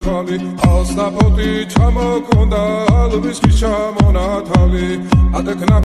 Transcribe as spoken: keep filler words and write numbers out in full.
Asta poti chamo konda alvis ki chamona thali adakna